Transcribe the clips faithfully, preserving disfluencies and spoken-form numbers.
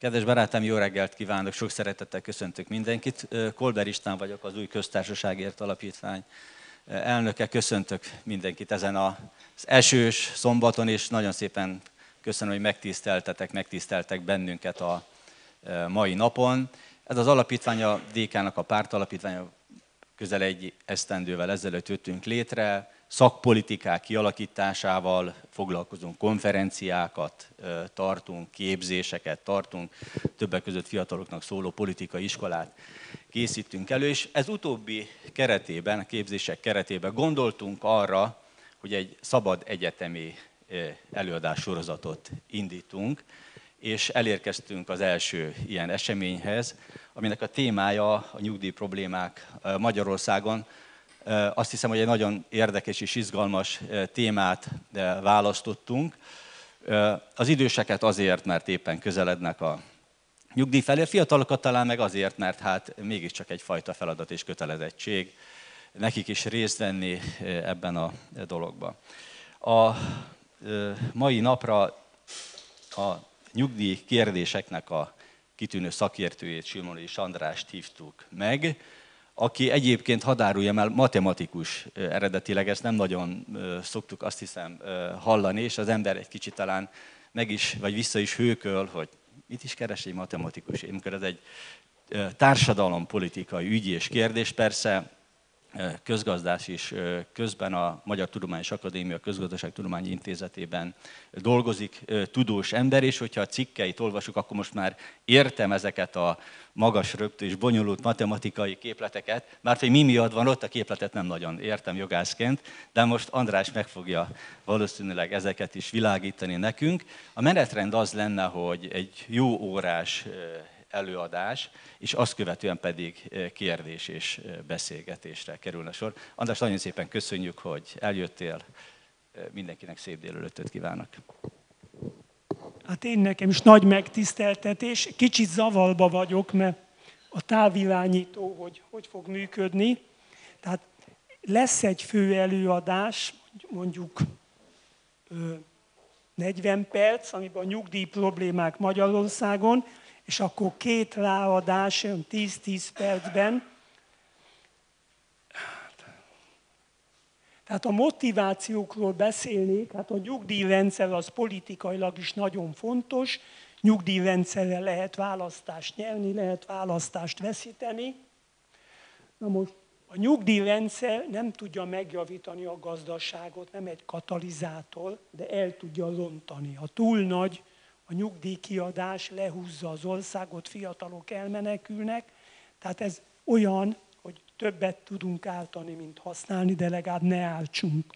Kedves barátom, jó reggelt kívánok, sok szeretettel köszöntök mindenkit. Kolber István vagyok, az Új Köztársaságért Alapítvány elnöke. Köszöntök mindenkit ezen az esős szombaton, és nagyon szépen köszönöm, hogy megtiszteltetek, megtiszteltek bennünket a mai napon. Ez az alapítvány a dé ká-nak a pártalapítványa, közel egy esztendővel ezelőtt jöttünk létre. Szakpolitikák kialakításával foglalkozunk, konferenciákat tartunk, képzéseket tartunk, többek között fiataloknak szóló politikai iskolát készítünk elő, és ez utóbbi keretében, a képzések keretében gondoltunk arra, hogy egy szabad egyetemi előadássorozatot indítunk, és elérkeztünk az első ilyen eseményhez, aminek a témája a nyugdíj problémák Magyarországon. Azt hiszem, hogy egy nagyon érdekes és izgalmas témát választottunk. Az időseket azért, mert éppen közelednek a nyugdíj felé, a fiatalokat talán meg azért, mert hát mégiscsak egyfajta feladat és kötelezettség nekik is részt venni ebben a dologban. A mai napra a nyugdíj kérdéseknek a kitűnő szakértőjét, Simonovics Andrást hívtuk meg, aki egyébként, hadd áruljam el, matematikus eredetileg, ezt nem nagyon szoktuk, azt hiszem, hallani, és az ember egy kicsit talán meg is, vagy vissza is hőköl, hogy mit is keres egy matematikus, amikor ez egy társadalompolitikai ügyi és kérdés, persze közgazdász is közben a Magyar Tudományos Akadémia Közgazdaságtudományi Intézetében dolgozik, tudós ember, és hogyha a cikkeit olvasjuk, akkor most már értem ezeket a magas röptű és bonyolult matematikai képleteket, mert hogy mi miatt van ott, a képletet nem nagyon értem jogászként, de most András meg fogja valószínűleg ezeket is világítani nekünk. A menetrend az lenne, hogy egy jó órás előadás, és azt követően pedig kérdés és beszélgetésre kerülne sor. András, nagyon szépen köszönjük, hogy eljöttél. Mindenkinek szép délelőttöt kívánok. Hát én nekem is nagy megtiszteltetés. Kicsit zavarba vagyok, mert a távirányító hogy, hogy fog működni. Tehát lesz egy fő előadás, mondjuk negyven perc, amiben a nyugdíj problémák Magyarországon, és akkor két ráadás, tíz-tíz percben. Tehát a motivációkról beszélnék, hát a nyugdíjrendszer az politikailag is nagyon fontos, nyugdíjrendszerrel lehet választást nyerni, lehet választást veszíteni. Na most a nyugdíjrendszer nem tudja megjavítani a gazdaságot, nem egy katalizátor, de el tudja rontani. Ha túl nagy a nyugdíjkiadás, lehúzza az országot, fiatalok elmenekülnek, tehát ez olyan, hogy többet tudunk ártani, mint használni, de legalább ne ártsunk.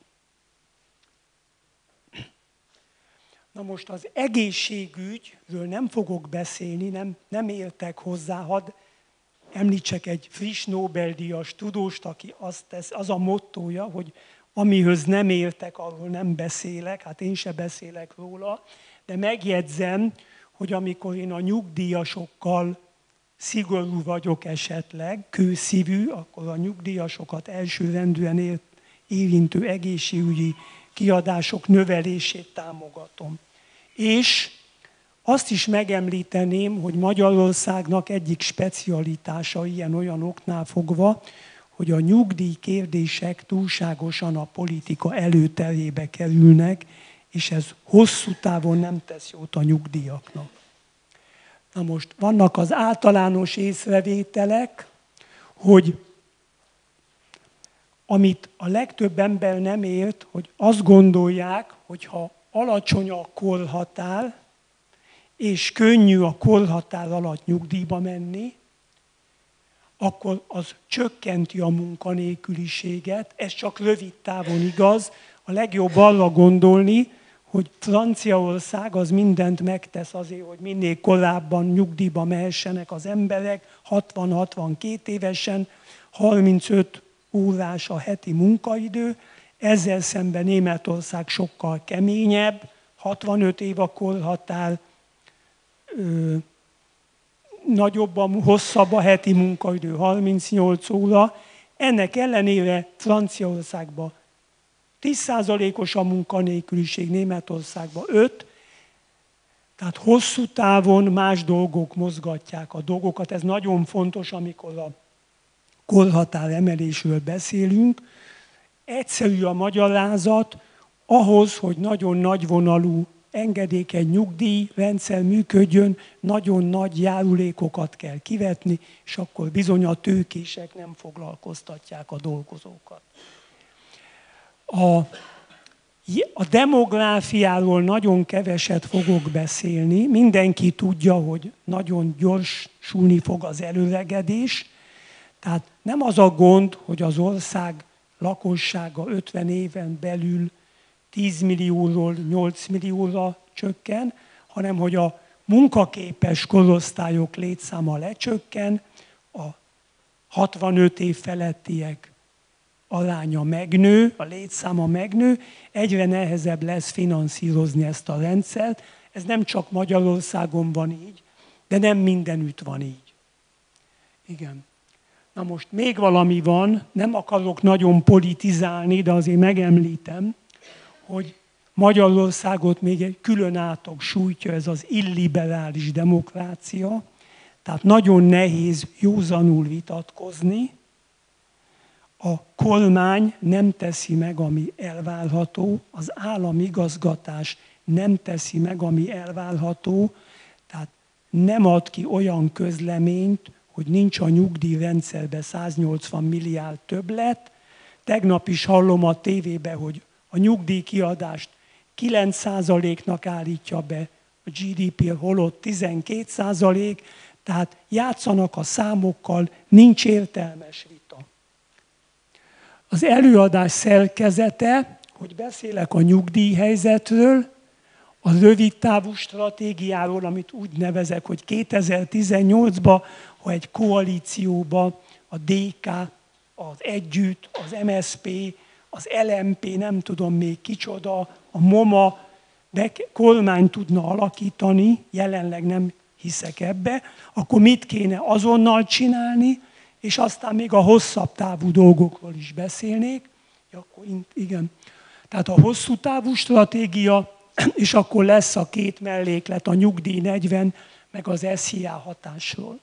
Na most az egészségügyről nem fogok beszélni, nem, nem értek hozzá, hadd említsek egy friss Nobel-díjas tudóst, aki azt tesz, az a mottója, hogy amihez nem értek, arról nem beszélek, hát én se beszélek róla, de megjegyzem, hogy amikor én a nyugdíjasokkal szigorú vagyok esetleg, kőszívű, akkor a nyugdíjasokat elsőrendűen érintő egészségügyi kiadások növelését támogatom. És azt is megemlíteném, hogy Magyarországnak egyik specialitása ilyen-olyan oknál fogva, hogy a nyugdíj kérdések túlságosan a politika előterébe kerülnek, és ez hosszú távon nem tesz jót a nyugdíjaknak. Na most vannak az általános észrevételek, hogy amit a legtöbb ember nem ért, hogy azt gondolják, hogy ha alacsony a korhatár, és könnyű a korhatár alatt nyugdíjba menni, akkor az csökkenti a munkanélküliséget. Ez csak rövid távon igaz. A legjobb arra gondolni, hogy Franciaország az mindent megtesz azért, hogy minél korábban nyugdíjba mehessenek az emberek, hatvan-hatvankét évesen, harmincöt órás a heti munkaidő, ezzel szemben Németország sokkal keményebb, hatvanöt év a korhatár, ö, nagyobb a, hosszabb a heti munkaidő, harmincnyolc óra. Ennek ellenére Franciaországban tíz százalékos a munkanélküliség, Németországban öt. Tehát hosszú távon más dolgok mozgatják a dolgokat. Ez nagyon fontos, amikor a korhatár emelésről beszélünk. Egyszerű a magyarázat, ahhoz, hogy nagyon nagyvonalú engedékeny nyugdíjrendszer működjön, nagyon nagy járulékokat kell kivetni, és akkor bizony a tőkések nem foglalkoztatják a dolgozókat. A, a demográfiáról nagyon keveset fogok beszélni. Mindenki tudja, hogy nagyon gyorsulni fog az előregedés. Tehát nem az a gond, hogy az ország lakossága ötven éven belül tíz millióról nyolc millióra csökken, hanem hogy a munkaképes korosztályok létszáma lecsökken, a hatvanöt év felettiek aránya megnő, a létszáma megnő, egyre nehezebb lesz finanszírozni ezt a rendszert. Ez nem csak Magyarországon van így, de nem mindenütt van így. Igen. Na most még valami van, nem akarok nagyon politizálni, de azért megemlítem, hogy Magyarországot még egy külön átog sújtja, ez az illiberális demokrácia, tehát nagyon nehéz józanul vitatkozni. A kormány nem teszi meg, ami elvárható, az államigazgatás nem teszi meg, ami elvárható, tehát nem ad ki olyan közleményt, hogy nincs a nyugdíjrendszerben száznyolcvan milliárd többlet. Tegnap is hallom a tévében, hogy a nyugdíjkiadást kilenc százaléknak állítja be, a gé dé pé holott tizenkét százalék, tehát játszanak a számokkal, nincs értelmes vita. Az előadás szerkezete, hogy beszélek a nyugdíjhelyzetről, a rövidtávú stratégiáról, amit úgy nevezek, hogy kétezer-tizennyolcban, ha egy koalícióban a dé ká, az Együtt, az em es zé pé, az el em pé, nem tudom még kicsoda, a MOMA de kormány tudna alakítani, jelenleg nem hiszek ebbe, akkor mit kéne azonnal csinálni, és aztán még a hosszabb távú dolgokról is beszélnék. Ja, akkor igen. Tehát a hosszú távú stratégia, és akkor lesz a két melléklet, a nyugdíj negyven, meg az es zé á hatásról.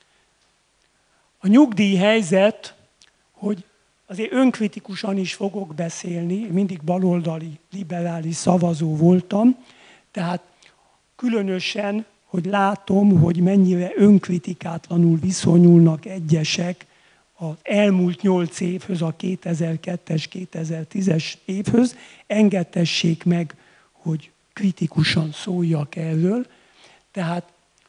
A nyugdíjhelyzet, hogy azért önkritikusan is fogok beszélni, mindig baloldali, liberális szavazó voltam, tehát különösen, hogy látom, hogy mennyire önkritikátlanul viszonyulnak egyesek az elmúlt nyolc évhöz, a kétezer-kettes, kétezer-tízes évhöz, engedtessék meg, hogy kritikusan szóljak erről. Tehát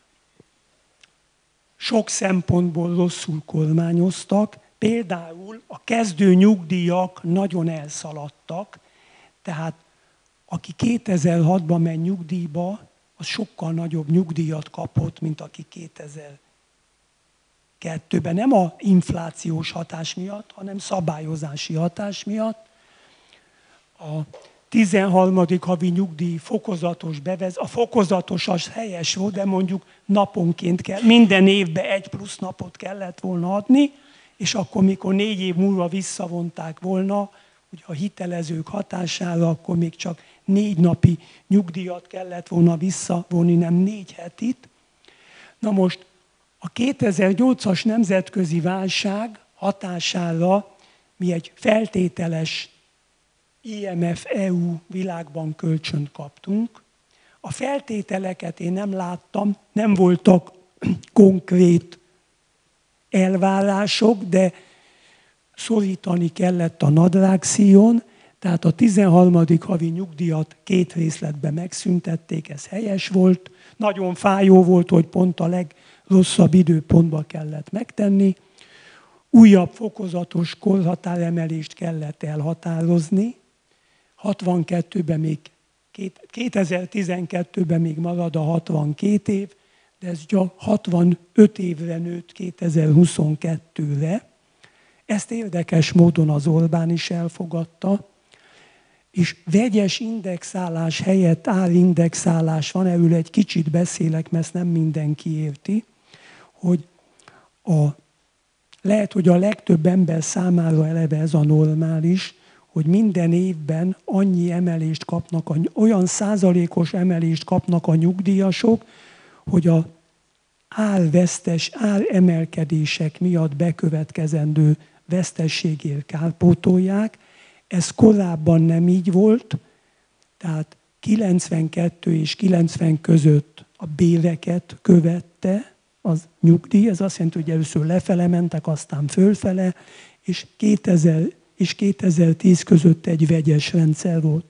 sok szempontból rosszul kormányoztak, például a kezdő nyugdíjak nagyon elszaladtak, tehát aki kétezer-hatban megy nyugdíjba, az sokkal nagyobb nyugdíjat kapott, mint aki kétezer-kettőben. Nem a inflációs hatás miatt, hanem szabályozási hatás miatt. A tizenharmadik havi nyugdíj fokozatos bevez, a fokozatos az helyes volt, de mondjuk naponként kell, minden évben egy plusz napot kellett volna adni, és akkor, mikor négy év múlva visszavonták volna, ugye a hitelezők hatására, akkor még csak négy napi nyugdíjat kellett volna visszavonni, nem négy hetit. Na most a kétezer-nyolcas nemzetközi válság hatására mi egy feltételes i em ef é u világban kölcsönt kaptunk. A feltételeket én nem láttam, nem voltak konkrét elvárások, de szorítani kellett a nadrágszíjon, tehát a tizenharmadik havi nyugdíjat két részletben megszüntették, ez helyes volt. Nagyon fájó volt, hogy pont a legrosszabb időpontban kellett megtenni. Újabb fokozatos korhatáremelést kellett elhatározni. hatvankettőben még, kétezer-tizenkettőben még marad a hatvankét év, de ez csak hatvanöt évre nőtt kétezer-huszonkettőre. Ezt érdekes módon az Orbán is elfogadta, és vegyes indexálás helyett árindexálás van, erről egy kicsit beszélek, mert ezt nem mindenki érti, hogy a, lehet, hogy a legtöbb ember számára eleve ez a normális, hogy minden évben annyi emelést kapnak, olyan százalékos emelést kapnak a nyugdíjasok, hogy a árvesztes, áremelkedések miatt bekövetkezendő vesztességért kárpótolják. Ez korábban nem így volt, tehát kilencvenkettő és kilencven között a béreket követte az nyugdíj, ez azt jelenti, hogy először lefele mentek, aztán fölfele, és kétezer és kétezer-tíz között egy vegyes rendszer volt.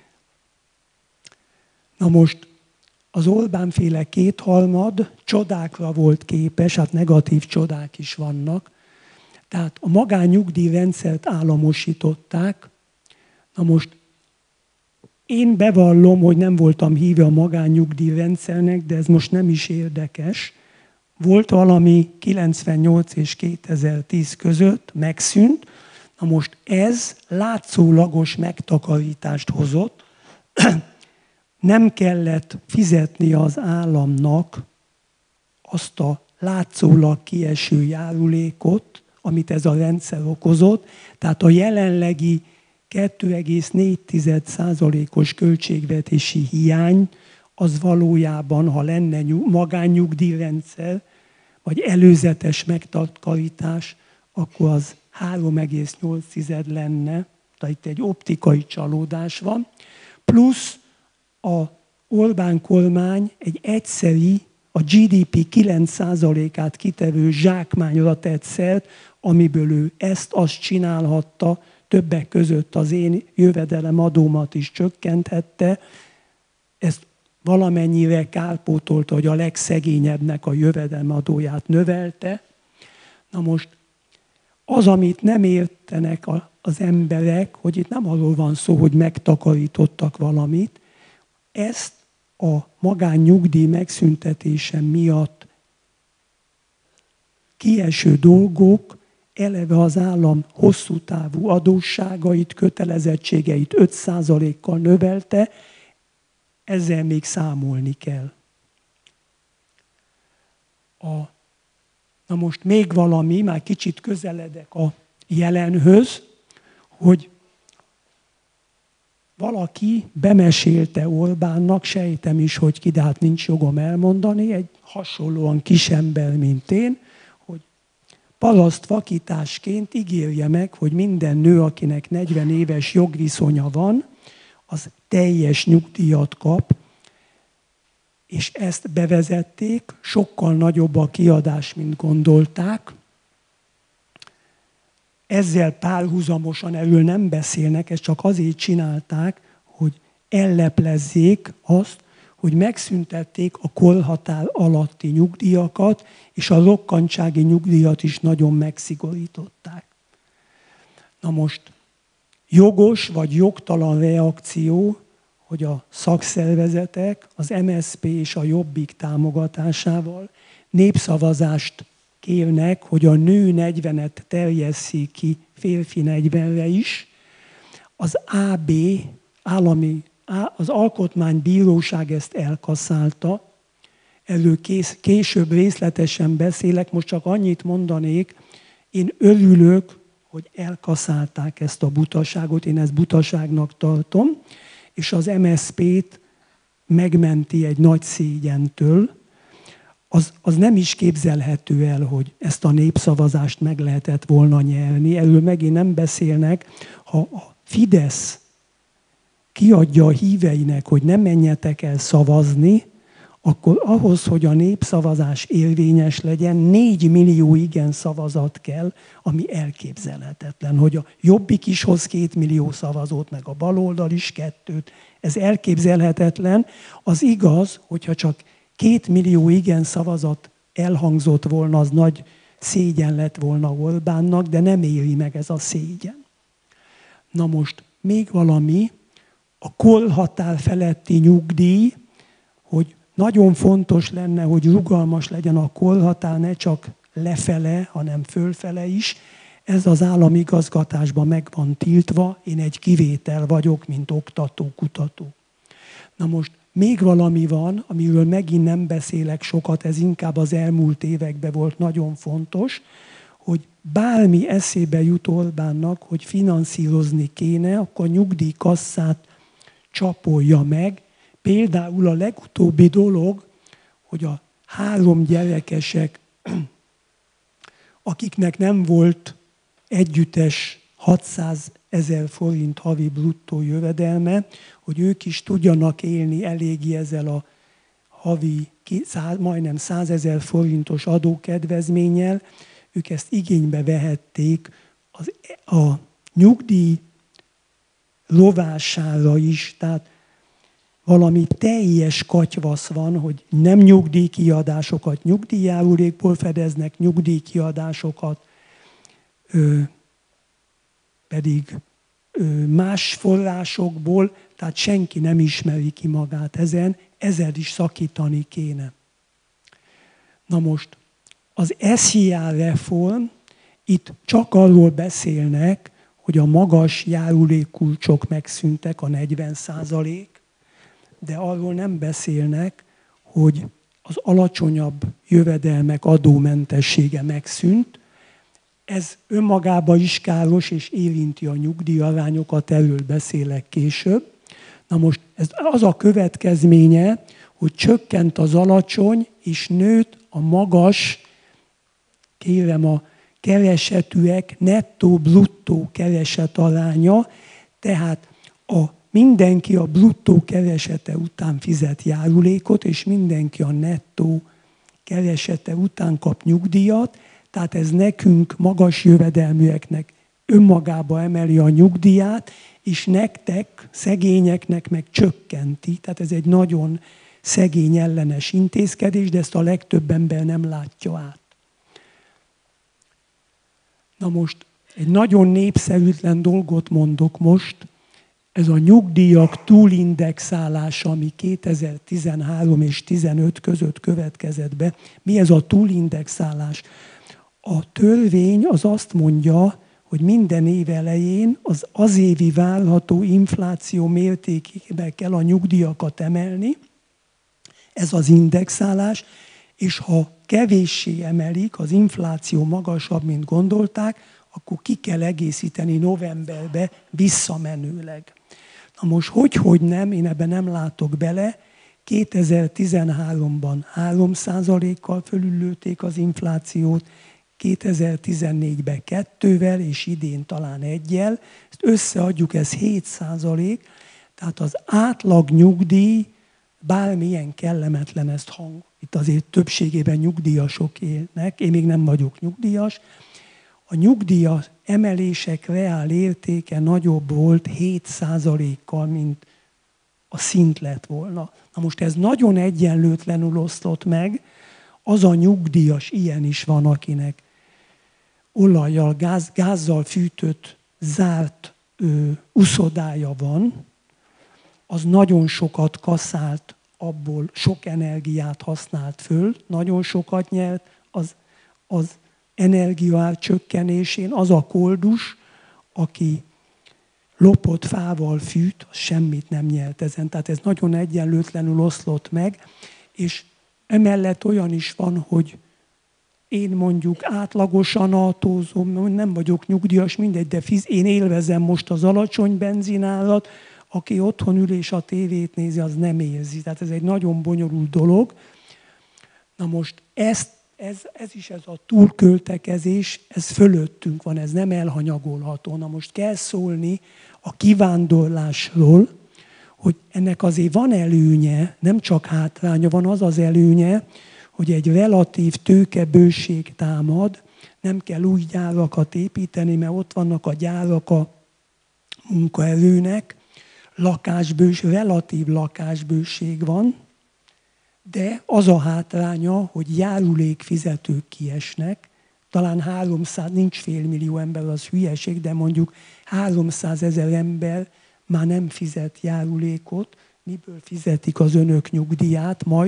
Na most az Orbán-féle kétharmad csodákra volt képes, hát negatív csodák is vannak. Tehát a magánnyugdíjrendszert államosították. Na most én bevallom, hogy nem voltam híve a magánnyugdíjrendszernek, de ez most nem is érdekes. Volt valami kilencvennyolc és kétezer-tíz között, megszűnt. Na most ez látszólagos megtakarítást hozott. Nem kellett fizetni az államnak azt a látszólag kieső járulékot, amit ez a rendszer okozott. Tehát a jelenlegi kettő egész négy százalékos költségvetési hiány az valójában, ha lenne magánnyugdíjrendszer, vagy előzetes megtakarítás, akkor az három egész nyolc lenne, tehát itt egy optikai csalódás van, plusz a Orbán kormány egy egyszeri, a gé dé pé kilenc százalékát kitevő zsákmányra tett szert, amiből ő ezt azt csinálhatta, többek között az én jövedelemadómat is csökkenthette, ezt valamennyire kárpótolta, hogy a legszegényebbnek a jövedelemadóját növelte. Na most az, amit nem értenek az emberek, hogy itt nem arról van szó, hogy megtakarítottak valamit, ezt a magánnyugdíj megszüntetése miatt kieső dolgok, eleve az állam hosszú távú adósságait, kötelezettségeit öt százalékkal növelte, ezzel még számolni kell. A, na most még valami, már kicsit közeledek a jelenhöz, hogy valaki bemesélte Orbánnak, sejtem is, hogy ki, de hát nincs jogom elmondani, egy hasonlóan kisember, mint én, hogy parasztvakításként ígérje meg, hogy minden nő, akinek negyven éves jogviszonya van, az teljes nyugdíjat kap, és ezt bevezették, sokkal nagyobb a kiadás, mint gondolták. Ezzel párhuzamosan erről nem beszélnek, ezt csak azért csinálták, hogy elleplezzék azt, hogy megszüntették a korhatár alatti nyugdíjakat, és a rokkantsági nyugdíjat is nagyon megszigorították. Na most jogos vagy jogtalan reakció, hogy a szakszervezetek, az em es zé pé és a Jobbik támogatásával népszavazást kérnek, hogy a nő negyvenet terjesszék ki férfi negyvenre is. Az á bé, állami, az Alkotmánybíróság ezt elkasszálta. Erről kész, később részletesen beszélek, most csak annyit mondanék, én örülök, hogy elkasszálták ezt a butaságot, én ezt butaságnak tartom, és az em es zé pét megmenti egy nagy szégyentől. Az, az nem is képzelhető el, hogy ezt a népszavazást meg lehetett volna nyerni. Erről megint nem beszélnek. Ha a Fidesz kiadja a híveinek, hogy nem menjetek el szavazni, akkor ahhoz, hogy a népszavazás érvényes legyen, négy millió igen szavazat kell, ami elképzelhetetlen. Hogy a Jobbik is hoz két millió szavazót, meg a baloldal is kettőt. Ez elképzelhetetlen. Az igaz, hogyha csak két millió igen szavazat elhangzott volna, az nagy szégyen lett volna Orbánnak, de nem éri meg ez a szégyen. Na most még valami, a korhatár feletti nyugdíj, hogy nagyon fontos lenne, hogy rugalmas legyen a korhatár, ne csak lefele, hanem fölfele is. Ez az államigazgatásban meg van tiltva, én egy kivétel vagyok, mint oktató, kutató. Na most még valami van, amiről megint nem beszélek sokat, ez inkább az elmúlt években volt nagyon fontos, hogy bármi eszébe jut Orbánnak, hogy finanszírozni kéne, akkor a nyugdíjkasszát csapolja meg. Például a legutóbbi dolog, hogy a három gyerekesek, akiknek nem volt együttes hatszázezer forint havi bruttó jövedelme, hogy ők is tudjanak élni eléggé ezzel a havi majdnem százezer forintos adókedvezménnyel, ők ezt igénybe vehették az, a nyugdíj rovására is, tehát valami teljes katyvasz van, hogy nem nyugdíjkiadásokat nyugdíjjárulékból fedeznek, nyugdíjkiadásokat ö, pedig ö, más forrásokból, tehát senki nem ismeri ki magát ezen, ezzel is szakítani kéne. Na most, az es zé á reform, itt csak arról beszélnek, hogy a magas járulékkulcsok megszűntek, a negyven százalék, de arról nem beszélnek, hogy az alacsonyabb jövedelmek adómentessége megszűnt. Ez önmagában is káros, és érinti a nyugdíjarányokat, erről beszélek később. Na most ez az a következménye, hogy csökkent az alacsony, és nőtt a magas, kérem a keresetűek nettó-bruttó kereset aránya, tehát a mindenki a bruttó keresete után fizet járulékot, és mindenki a nettó keresete után kap nyugdíjat, tehát ez nekünk, magas jövedelműeknek önmagába emeli a nyugdíját, és nektek, szegényeknek meg csökkenti. Tehát ez egy nagyon szegény ellenes intézkedés, de ezt a legtöbb ember nem látja át. Na most egy nagyon népszerűtlen dolgot mondok most, ez a nyugdíjak túlindexálása, ami kétezer-tizenhárom és tizenöt között következett be. Mi ez a túlindexálás? A törvény az azt mondja, hogy minden év elején az azévi várható infláció mértékében kell a nyugdíjakat emelni, ez az indexálás, és ha kevéssé emelik, az infláció magasabb, mint gondolták, akkor ki kell egészíteni novemberbe visszamenőleg. Na most hogy, hogy nem, én ebben nem látok bele, kétezer-tizenháromban három százalékkal fölüllőtték az inflációt, kétezer-tizennégyben kettővel, és idén talán egyel. Ezt összeadjuk, ez hét százalék, tehát az átlag nyugdíj, bármilyen kellemetlen ezt hang, itt azért többségében nyugdíjasok élnek, én még nem vagyok nyugdíjas, a nyugdíjas emelések reál értéke nagyobb volt hét százalékkal, mint a szint lett volna. Na most ez nagyon egyenlőtlenül oszlott meg, az a nyugdíjas, ilyen is van, akinek olajjal, gáz, gázzal fűtött, zárt ö, uszodája van, az nagyon sokat kaszált, abból sok energiát használt föl, nagyon sokat nyert az, az energiaár csökkenésén, az a koldus, aki lopott fával fűt, az semmit nem nyert ezen. Tehát ez nagyon egyenlőtlenül oszlott meg, és emellett olyan is van, hogy én mondjuk átlagosan autózom, nem vagyok nyugdíjas, mindegy, de fiz, én élvezem most az alacsony benzinárat, aki otthon ül és a tévét nézi, az nem érzi. Tehát ez egy nagyon bonyolult dolog. Na most ezt, ez, ez is ez a túlköltekezés, ez fölöttünk van, ez nem elhanyagolható. Na most kell szólni a kivándorlásról, hogy ennek azért van előnye, nem csak hátránya, van az az előnye, hogy egy relatív tőkebőség támad, nem kell új gyárakat építeni, mert ott vannak a gyárak a munkaerőnek, lakásbős, relatív lakásbőség van, de az a hátránya, hogy járulékfizetők kiesnek, talán háromszáz, nincs félmillió ember, az hülyeség, de mondjuk háromszázezer ember már nem fizet járulékot, miből fizetik az önök nyugdíját majd,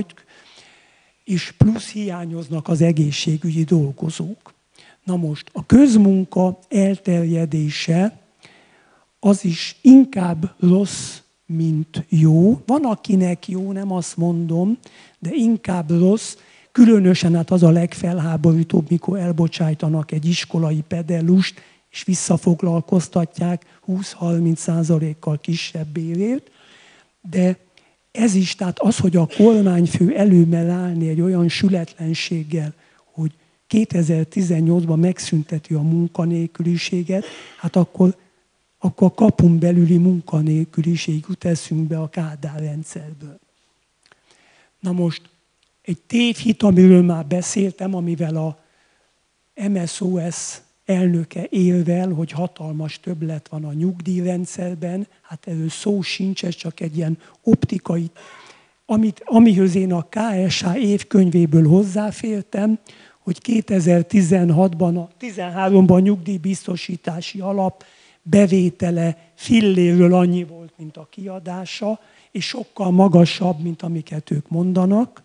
és plusz hiányoznak az egészségügyi dolgozók. Na most a közmunka elterjedése az is inkább rossz, mint jó. Van, akinek jó, nem azt mondom, de inkább rossz. Különösen hát az a legfelháborítóbb, mikor elbocsájtanak egy iskolai pedellust, és visszafoglalkoztatják húsz-harminc százalékkal kisebb bérért. De ez is, tehát az, hogy a kormányfő előmer állni egy olyan sületlenséggel, hogy kétezer-tizennyolcban megszünteti a munkanélküliséget, hát akkor, akkor kapun belüli munkanélküliség jut eszünkbe a Kádár rendszerből. Na most egy tévhit, amiről már beszéltem, amivel a em es o es elnöke érvel, hogy hatalmas többlet van a nyugdíjrendszerben, hát erről szó sincs, ez csak egy ilyen optikai, amit, amihez én a ká es há évkönyvéből hozzáfértem, hogy kétezer-tizenhatban, a tizenháromban a nyugdíjbiztosítási alap bevétele filléről annyi volt, mint a kiadása, és sokkal magasabb, mint amiket ők mondanak.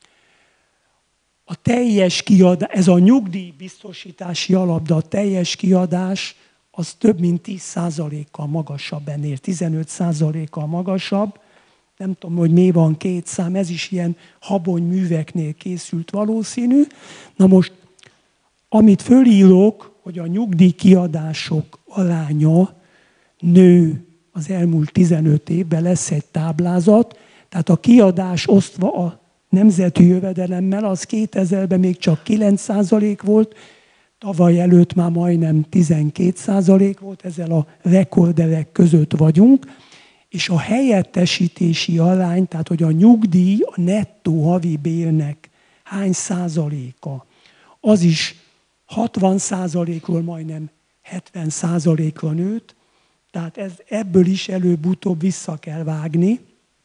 A teljes kiadás, ez a nyugdíjbiztosítási alap, de a teljes kiadás az több mint tíz százalékkal magasabb ennél, tizenöt százalékkal magasabb. Nem tudom, hogy mi van két szám, ez is ilyen habony műveknél készült valószínű. Na most, amit fölírok, hogy a nyugdíjkiadások aránya nő az elmúlt tizenöt évben, lesz egy táblázat, tehát a kiadás osztva a nemzeti jövedelemmel, az kétezerben még csak kilenc százalék volt, tavaly előtt már majdnem tizenkét százalék volt, ezzel a rekorderek között vagyunk, és a helyettesítési arány, tehát hogy a nyugdíj, a nettó havi bérnek hány százaléka, az is hatvan százalékról majdnem hetven százalékra nőtt, tehát ez, ebből is előbb-utóbb vissza kell vágni.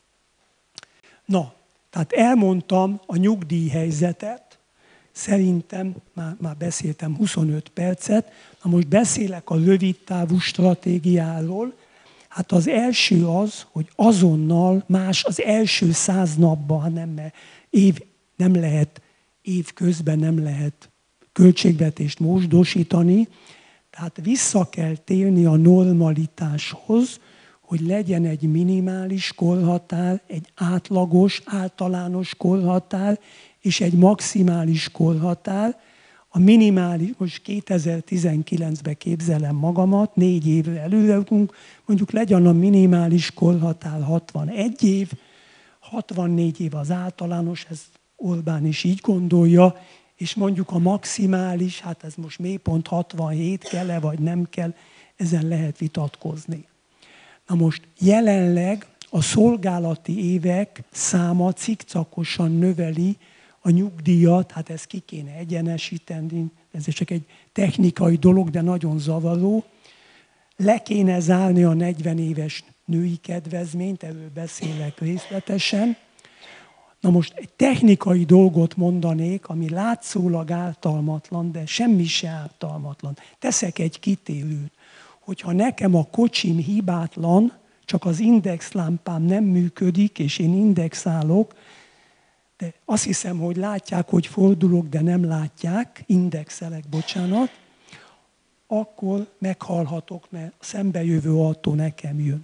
Na, tehát elmondtam a nyugdíjhelyzetet, szerintem már, már beszéltem huszonöt percet, na most beszélek a rövidtávú stratégiáról. Hát az első az, hogy azonnal más az első száz napban, nem, mert év, nem lehet, év közben nem lehet költségvetést módosítani, tehát vissza kell térni a normalitáshoz, hogy legyen egy minimális korhatár, egy átlagos, általános korhatár, és egy maximális korhatár. A minimális, most kétezer-tizenkilencben képzelem magamat, négy évre előre, mondjuk legyen a minimális korhatár hatvanegy év, hatvannégy év az általános, ez Orbán is így gondolja, és mondjuk a maximális, hát ez most mélypont hatvanhét kell-e, vagy nem kell, ezen lehet vitatkozni. Na most jelenleg a szolgálati évek száma cikcakosan növeli a nyugdíjat, hát ezt ki kéne egyenesíteni, ez csak egy technikai dolog, de nagyon zavaró. Le kéne zárni a negyven éves női kedvezményt, erről beszélek részletesen. Na most egy technikai dolgot mondanék, ami látszólag ártalmatlan, de semmi se ártalmatlan. Teszek egy kitérőt, hogyha nekem a kocsim hibátlan, csak az indexlámpám nem működik, és én indexálok, de azt hiszem, hogy látják, hogy fordulok, de nem látják, indexelek, bocsánat, akkor meghalhatok, mert a szembejövő autó nekem jön.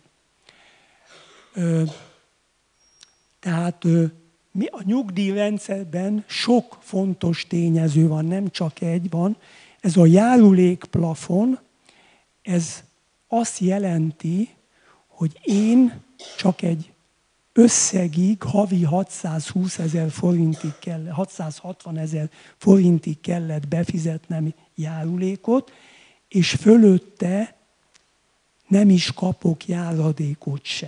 Ö, tehát ö, mi a nyugdíjrendszerben sok fontos tényező van, nem csak egy van. Ez a járulékplafon, ez azt jelenti, hogy én csak egy összegig havi hatszázhúsz ezer forintig kell, hatszázhatvan ezer forintig kellett befizetnem járulékot, és fölötte nem is kapok járadékot se.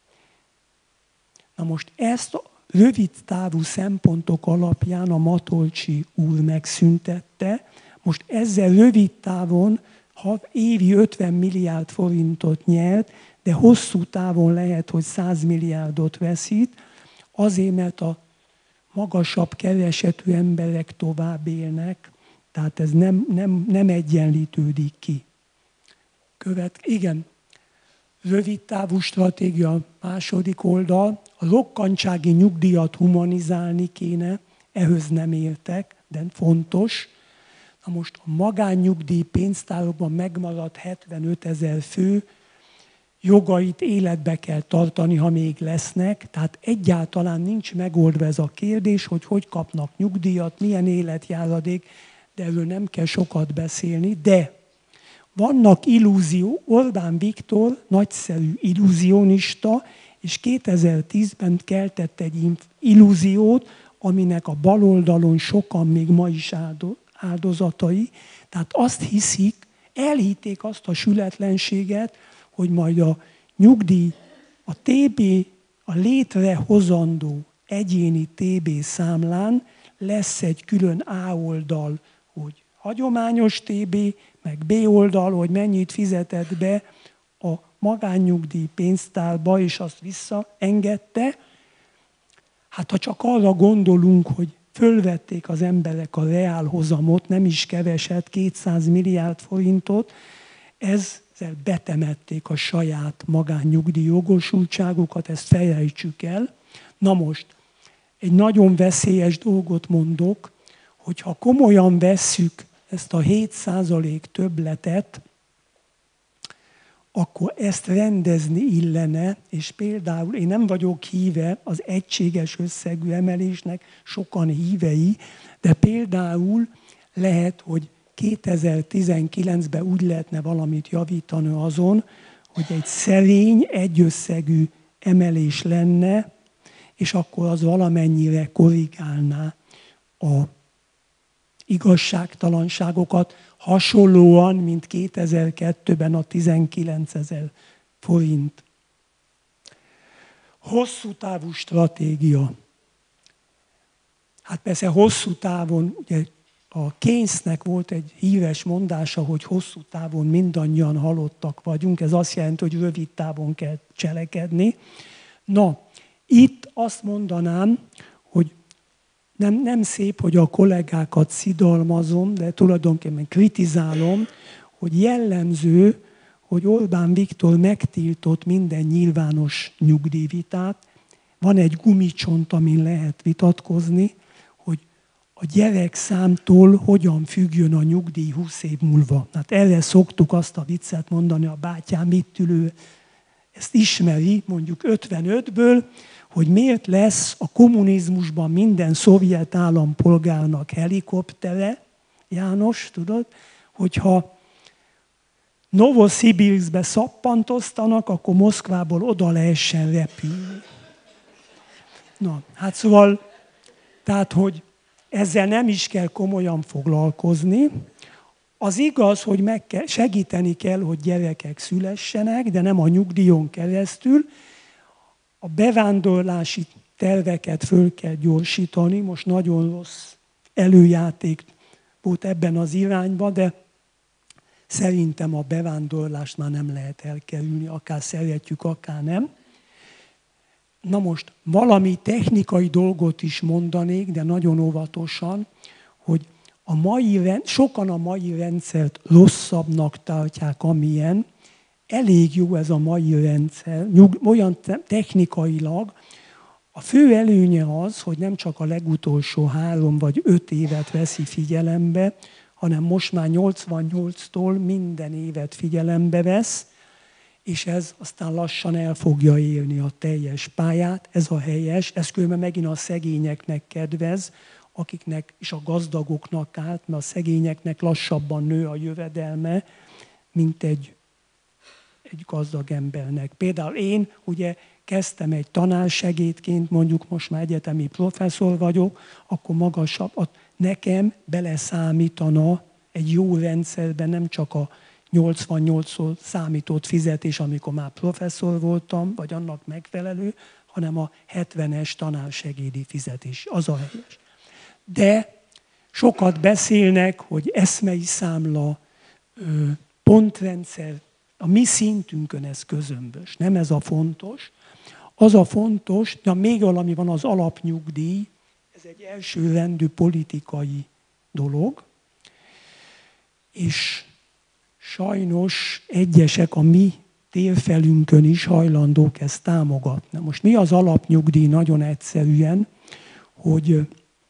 Na most ezt a rövid távú szempontok alapján a Matolcsy úr megszüntette. Most ezzel rövid távon ha évi ötven milliárd forintot nyert, de hosszú távon lehet, hogy száz milliárdot veszít, azért, mert a magasabb keresetű emberek tovább élnek, tehát ez nem, nem, nem egyenlítődik ki. Követ, igen, rövid távú stratégia, második oldal, a rokkantsági nyugdíjat humanizálni kéne, ehhez nem értek, de fontos. Na most a magánnyugdíj pénztárokban megmaradt hetvenöt ezer fő, jogait életbe kell tartani, ha még lesznek. Tehát egyáltalán nincs megoldva ez a kérdés, hogy hogy kapnak nyugdíjat, milyen életjáradék, de erről nem kell sokat beszélni. De vannak illúzió, Orbán Viktor nagyszerű illúzionista, és kétezer-tízben keltett egy illúziót, aminek a baloldalon sokan még ma is áldozatai. Tehát azt hiszik, elhitték azt a sületlenséget, hogy majd a nyugdíj, a té bé, a létrehozandó egyéni té bé számlán lesz egy külön A oldal, hogy hagyományos té bé, meg B oldal, hogy mennyit fizetett be a magánnyugdíj pénztárba, és azt visszaengedte. Hát ha csak arra gondolunk, hogy fölvették az emberek a reálhozamot, nem is keveset, kétszáz milliárd forintot, ezzel betemették a saját magánnyugdíj jogosultságukat, ezt felejtsük el. Na most, egy nagyon veszélyes dolgot mondok, hogyha komolyan vesszük ezt a hét százalék többletet, akkor ezt rendezni illene, és például én nem vagyok híve az egységes összegű emelésnek, sokan hívei, de például lehet, hogy kétezer-tizenkilencben úgy lehetne valamit javítani azon, hogy egy szerény, egyösszegű emelés lenne, és akkor az valamennyire korrigálná a igazságtalanságokat, hasonlóan, mint kétezer-kettőben a tizenkilencezer forint. Hosszú távú stratégia. Hát persze hosszú távon, ugye a Keynesnek volt egy híres mondása, hogy hosszú távon mindannyian halottak vagyunk, ez azt jelenti, hogy rövid távon kell cselekedni. Na, itt azt mondanám, hogy Nem, nem szép, hogy a kollégákat szidalmazom, de tulajdonképpen kritizálom, hogy jellemző, hogy Orbán Viktor megtiltott minden nyilvános nyugdíjvitát. Van egy gumicsont, amin lehet vitatkozni, hogy a gyerekszámtól hogyan függjön a nyugdíj húsz év múlva. Hát erre szoktuk azt a viccet mondani, a bátyám itt ülő, ezt ismeri, mondjuk ötvenötből, hogy miért lesz a kommunizmusban minden szovjet állampolgárnak helikoptere, János, tudod, hogyha Novosibirskbe szappantoztanak, akkor Moszkvából oda lehessen repülni. Na, hát szóval, tehát, hogy ezzel nem is kell komolyan foglalkozni. Az igaz, hogy meg kell, segíteni kell, hogy gyerekek szülessenek, de nem a nyugdíjon keresztül. A bevándorlási terveket föl kell gyorsítani, most nagyon rossz előjáték volt ebben az irányban, de szerintem a bevándorlást már nem lehet elkerülni, akár szeretjük, akár nem. Na most valami technikai dolgot is mondanék, de nagyon óvatosan, hogy a mai, sokan a mai rendszert rosszabbnak tartják, amilyen. Elég jó ez a mai rendszer, olyan technikailag. A fő előnye az, hogy nem csak a legutolsó három vagy öt évet veszi figyelembe, hanem most már nyolcvannyolctól minden évet figyelembe vesz, és ez aztán lassan el fogja érni a teljes pályát. Ez a helyes, ez különben megint a szegényeknek kedvez, akiknek és a gazdagoknak állt, mert a szegényeknek lassabban nő a jövedelme, mint egy egy gazdag embernek. Például én ugye kezdtem egy tanársegédként, mondjuk most már egyetemi professzor vagyok, akkor magasabb, nekem beleszámítana egy jó rendszerben nem csak a nyolcvannyolcszor számított fizetés, amikor már professzor voltam, vagy annak megfelelő, hanem a hetvenes tanársegédi fizetés. Az a helyes. De sokat beszélnek, hogy eszmei számla, pontrendszer, a mi szintünkön ez közömbös, nem ez a fontos. Az a fontos, de még valami van, az alapnyugdíj, ez egy elsőrendű politikai dolog, és sajnos egyesek a mi térfelünkön is hajlandók ezt támogatni. Most mi az alapnyugdíj nagyon egyszerűen, hogy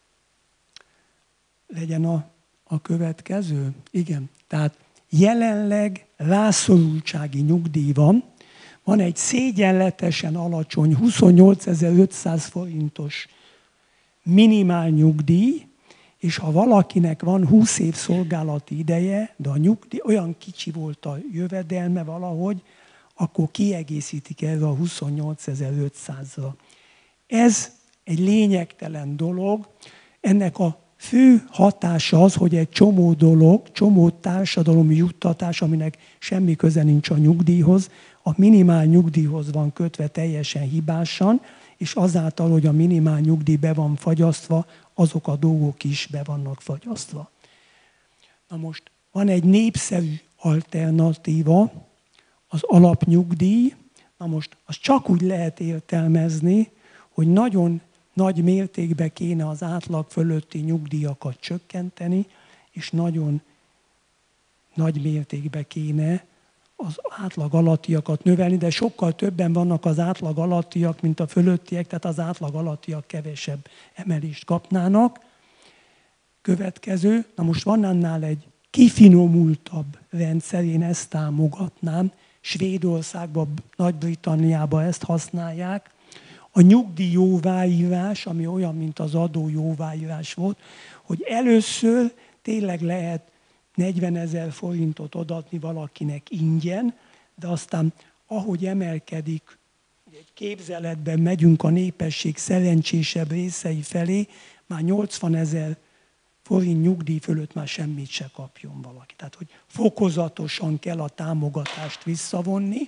legyen a, a következő? Igen, tehát jelenleg rászorultsági nyugdíj van, van egy szégyenletesen alacsony huszonnyolcezer-ötszáz forintos minimál nyugdíj, és ha valakinek van húsz év szolgálati ideje, de a nyugdíj olyan kicsi volt a jövedelme valahogy, akkor kiegészítik erre a huszonnyolcezer-ötszázra. Ez egy lényegtelen dolog. Ennek a fő hatása az, hogy egy csomó dolog, csomó társadalmi juttatás, aminek semmi köze nincs a nyugdíjhoz, a minimál nyugdíjhoz van kötve teljesen hibásan, és azáltal, hogy a minimál nyugdíj be van fagyasztva, azok a dolgok is be vannak fagyasztva. Na most van egy népszerű alternatíva, az alapnyugdíj. Na most azt csak úgy lehet értelmezni, hogy nagyon nagy mértékben kéne az átlag fölötti nyugdíjakat csökkenteni, és nagyon nagy mértékben kéne az átlag alattiakat növelni, de sokkal többen vannak az átlag alattiak, mint a fölöttiek, tehát az átlag alattiak kevesebb emelést kapnának. Következő, na most van annál egy kifinomultabb rendszer, én ezt támogatnám, Svédországban, Nagy-Britanniában ezt használják. A nyugdíj jóváírás, ami olyan, mint az adó jóváírás volt, hogy először tényleg lehet negyvenezer forintot odaadni valakinek ingyen, de aztán ahogy emelkedik, egy képzeletben megyünk a népesség szerencsésebb részei felé, már nyolcvanezer forint nyugdíj fölött már semmit se kapjon valaki. Tehát, hogy fokozatosan kell a támogatást visszavonni.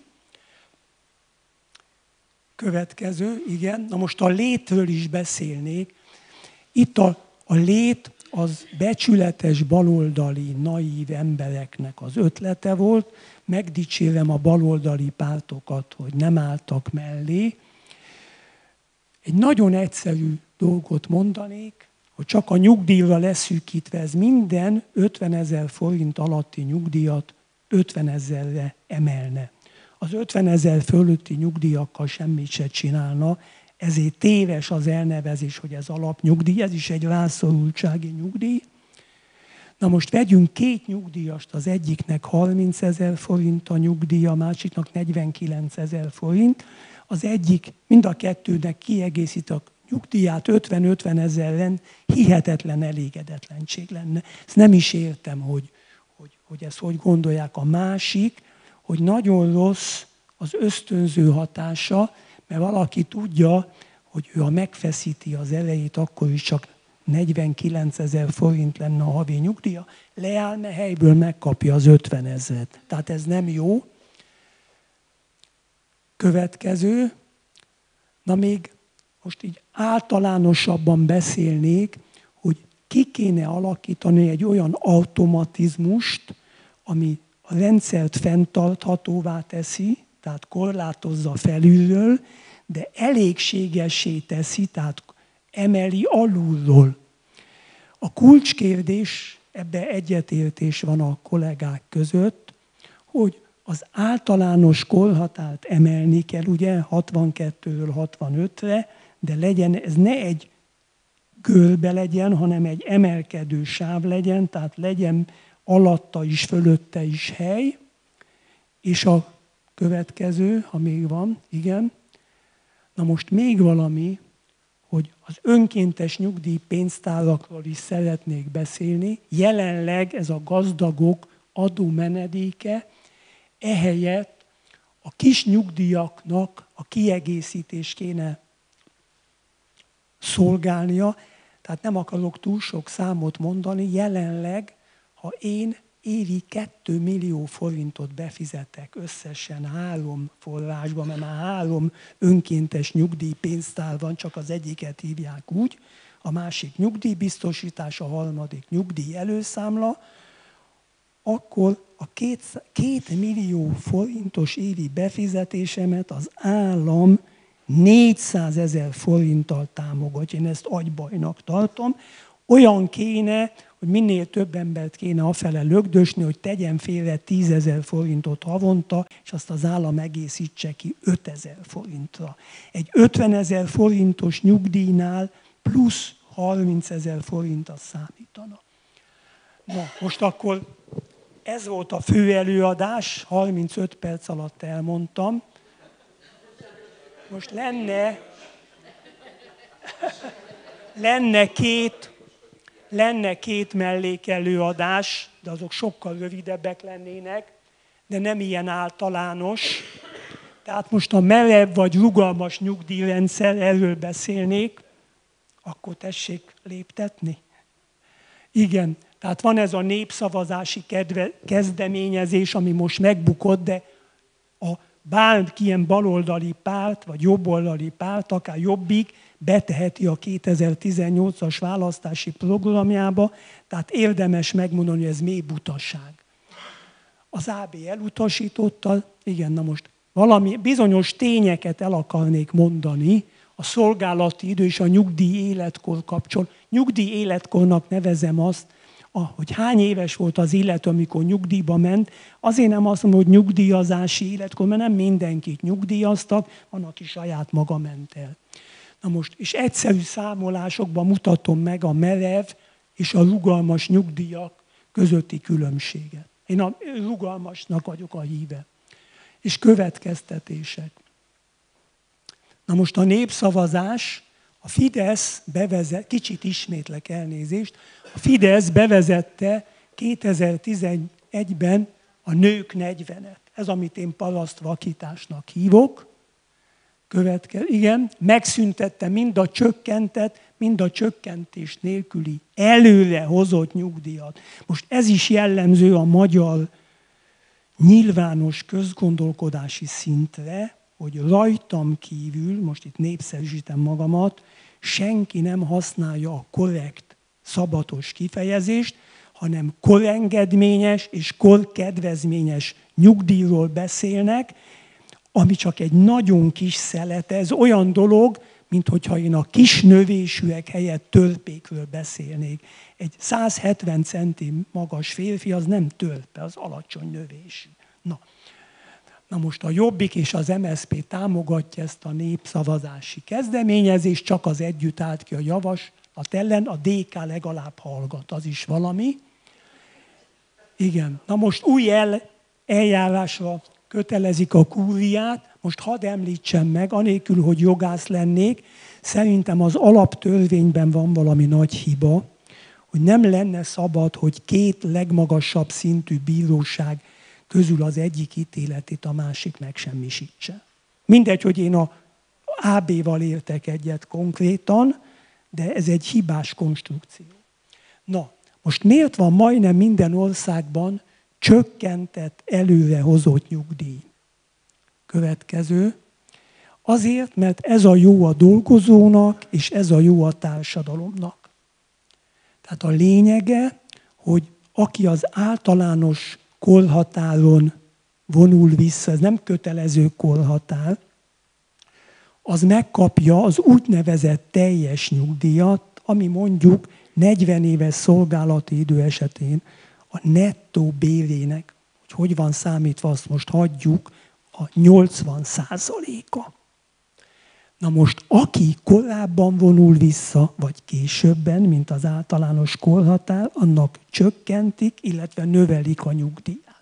Következő, igen. Na most a létről is beszélnék. Itt a, a lét az becsületes baloldali, naív embereknek az ötlete volt. Megdicsérem a baloldali pártokat, hogy nem álltak mellé. Egy nagyon egyszerű dolgot mondanék, hogy csak a nyugdíjra leszűkítve ez minden ötvenezer forint alatti nyugdíjat ötvenezerre emelne. Az ötvenezer fölötti nyugdíjakkal semmit se csinálna, ezért téves az elnevezés, hogy ez alapnyugdíj, ez is egy rászorultsági nyugdíj. Na most vegyünk két nyugdíjast, az egyiknek harmincezer forint a nyugdíja, a másiknak negyvenkilencezer forint. Az egyik, mind a kettőnek kiegészít a nyugdíját ötven-ötven ezeren, hihetetlen elégedetlenség lenne. Ezt nem is értem, hogy, hogy, hogy ezt hogy gondolják. A másik, hogy nagyon rossz az ösztönző hatása, mert valaki tudja, hogy ő ha megfeszíti az elejét, akkor is csak negyvenkilencezer forint lenne a havi nyugdíja, leáll, mert helyből megkapja az ötvenezret. Tehát ez nem jó. Következő, na még most így általánosabban beszélnék, hogy ki kéne alakítani egy olyan automatizmust, ami a rendszert fenntarthatóvá teszi, tehát korlátozza felülről, de elégségessé teszi, tehát emeli alulról. A kulcskérdés, ebbe egyetértés van a kollégák között, hogy az általános korhatárt emelni kell, ugye hatvankettőről hatvanötre, de legyen, ez ne egy görbe legyen, hanem egy emelkedő sáv legyen, tehát legyen alatta is, fölötte is hely. És a következő, ha még van, igen. Na most még valami, hogy az önkéntes nyugdíjpénztárakról is szeretnék beszélni. Jelenleg ez a gazdagok adómenedéke, ehelyett a kis nyugdíjaknak a kiegészítés kéne szolgálnia. Tehát nem akarok túl sok számot mondani. Jelenleg, ha én évi két millió forintot befizetek összesen három forrásba, mert már három önkéntes nyugdíjpénztár van, csak az egyiket hívják úgy, a másik nyugdíjbiztosítás, a harmadik nyugdíj előszámla, akkor a két, két millió forintos évi befizetésemet az állam négyszázezer forinttal támogatja. Én ezt agybajnak tartom. Olyan kéne, hogy minél több embert kéne afele lögdösni, hogy tegyen félre tízezer forintot havonta, és azt az állam egészítse ki ötezer forintra. Egy ötvenezer forintos nyugdíjnál plusz harmincezer forint az számítana. Na, most akkor ez volt a fő előadás, harmincöt perc alatt elmondtam. most lenne, lenne két, lenne két mellékelőadás, de azok sokkal rövidebbek lennének, de nem ilyen általános. Tehát most a merev vagy rugalmas nyugdíjrendszer, erről beszélnék, akkor tessék léptetni. Igen, tehát van ez a népszavazási kedve, kezdeményezés, ami most megbukott, de a bármilyen baloldali párt, vagy jobboldali párt, akár Jobbik, beteheti a kétezer-tizennyolcas választási programjába, tehát érdemes megmondani, hogy ez mély butaság. Az á bé elutasította, igen, na most valami bizonyos tényeket el akarnék mondani, a szolgálati idő és a nyugdíj életkor kapcsol. Nyugdíj életkornak nevezem azt, hogy hány éves volt az illető, amikor nyugdíjba ment. Azért nem azt mondom, hogy nyugdíjazási életkor, mert nem mindenkit nyugdíjaztak, van, aki saját maga ment el. Na most, és egyszerű számolásokban mutatom meg a merev és a rugalmas nyugdíjak közötti különbséget. Én a rugalmasnak vagyok a híve. És következtetések. Na most a népszavazás, a Fidesz bevezet, kicsit ismétlek elnézést, a Fidesz bevezette kétezer-tizenegyben a nők negyvenet. Ez, amit én parasztvakításnak hívok. Követke, igen, megszüntette mind a csökkentett, mind a csökkentés nélküli előre hozott nyugdíjat. Most ez is jellemző a magyar nyilvános közgondolkodási szintre, hogy rajtam kívül, most itt népszerűsítem magamat, senki nem használja a korrekt, szabatos kifejezést, hanem korengedményes és korkedvezményes nyugdíjról beszélnek, ami csak egy nagyon kis szelete. Ez olyan dolog, mint hogyha én a kis növésűek helyett törpékről beszélnék. Egy száz hetven centi magas férfi az nem törpe, az alacsony növésű. Na. Na most a Jobbik és az em es zé pé támogatja ezt a népszavazási kezdeményezést, csak az együtt állt ki a javaslat ellen, a dé ká legalább hallgat, az is valami. Igen, na most új el, eljárásra kötelezik a kúriát, most hadd említsem meg, anélkül, hogy jogász lennék, szerintem az alaptörvényben van valami nagy hiba, hogy nem lenne szabad, hogy két legmagasabb szintű bíróság közül az egyik ítéletét a másik megsemmisítse. Mindegy, hogy én a á bé-val értek egyet konkrétan, de ez egy hibás konstrukció. Na, most miért van majdnem minden országban csökkentett, előre hozott nyugdíj? Következő. Azért, mert ez a jó a dolgozónak, és ez a jó a társadalomnak. Tehát a lényege, hogy aki az általános korhatáron vonul vissza, ez nem kötelező korhatár, az megkapja az úgynevezett teljes nyugdíjat, ami mondjuk negyven éves szolgálati idő esetén a nettó bérének, hogy hogy van számítva, azt most hagyjuk, a nyolcvan százaléka. Na most, aki korábban vonul vissza, vagy későbben, mint az általános korhatár, annak csökkentik, illetve növelik a nyugdíját.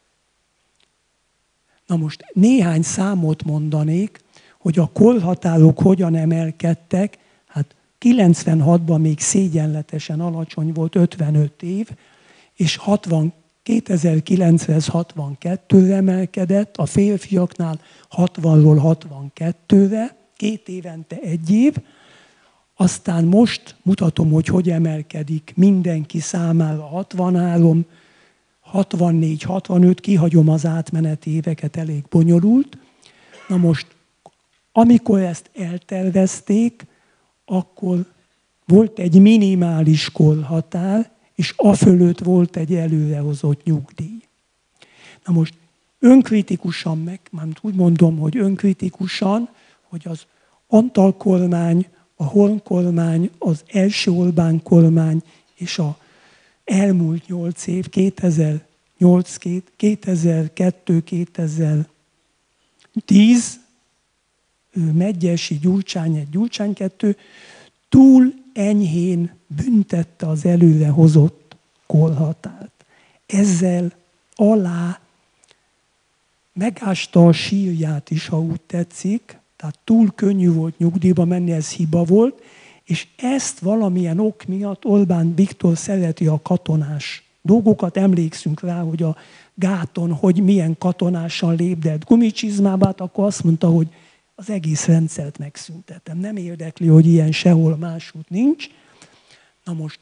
Na most néhány számot mondanék, hogy a korhatárok hogyan emelkedtek. Hát kilencvenhatban még szégyenletesen alacsony volt, ötvenöt év, és hatvan, kétezer-kilencre hatvankettőre emelkedett, a férfiaknál hatvanról hatvankettőre, két évente egy év, aztán most mutatom, hogy hogy emelkedik mindenki számára hatvanhárom, hatvannégy, hatvanöt, kihagyom az átmeneti éveket, elég bonyolult. Na most, amikor ezt eltervezték, akkor volt egy minimális korhatár, és afölött volt egy előrehozott nyugdíj. Na most önkritikusan meg, mármint úgy mondom, hogy önkritikusan, hogy az Antal kormány, a Horn kormány, az első Orbán kormány és a elmúlt nyolc év, kétezer-nyolc, kétezer-kettő, kétezer-tíz, Medgyessy, Gyurcsány egy, Gyurcsány kettő, túl enyhén büntette az előrehozott korhatárt. Ezzel alá megásta a sírját is, ha úgy tetszik, Tehát túl könnyű volt nyugdíjba menni, ez hiba volt, és ezt valamilyen ok miatt Orbán Viktor szereti a katonás dolgokat. Emlékszünk rá, hogy a gáton, hogy milyen katonásan lépdelt gumicsizmábát, akkor azt mondta, hogy az egész rendszert megszüntetem. Nem érdekli, hogy ilyen sehol másút nincs. Na most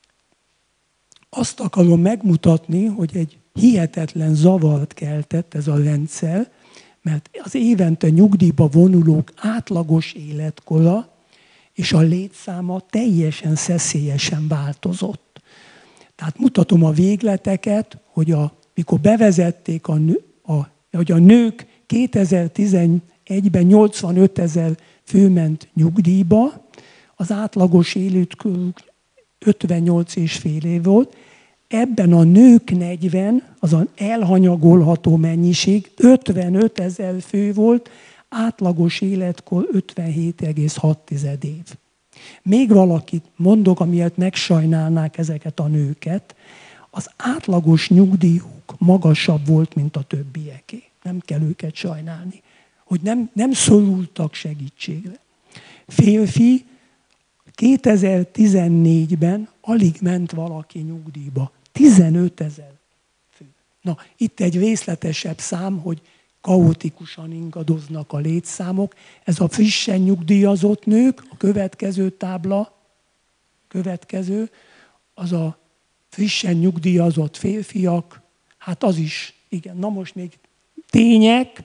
azt akarom megmutatni, hogy egy hihetetlen zavart keltett ez a rendszer, mert az évente nyugdíjba vonulók átlagos életkora és a létszáma teljesen szeszélyesen változott. Tehát mutatom a végleteket, hogy a, mikor bevezették, a, nő, a, hogy a nők kétezer-tizenegyben nyolcvanöt ezer fő ment nyugdíjba, az átlagos életkoruk ötvennyolc és fél év volt, ebben a nők negyven, az az elhanyagolható mennyiség, ötvenöt ezer fő volt, átlagos életkor ötvenhét egész hat év. Még valakit mondok, amiért megsajnálnák ezeket a nőket, az átlagos nyugdíjuk magasabb volt, mint a többieké. Nem kell őket sajnálni, hogy nem, nem szorultak segítségre. Férfi kétezer-tizennégyben alig ment valaki nyugdíjba. tizenöt ezer fő. Na, itt egy részletesebb szám, hogy kaotikusan ingadoznak a létszámok. Ez a frissen nyugdíjazott nők, a következő tábla, következő, az a frissen nyugdíjazott férfiak, hát az is, igen, na most még tények,